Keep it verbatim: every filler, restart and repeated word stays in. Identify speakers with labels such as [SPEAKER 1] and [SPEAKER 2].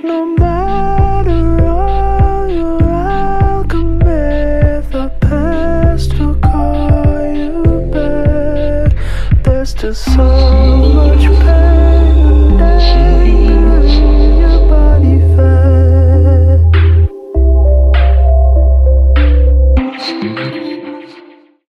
[SPEAKER 1] No matter all your alchemy, the past will call you back. There's still so much pain and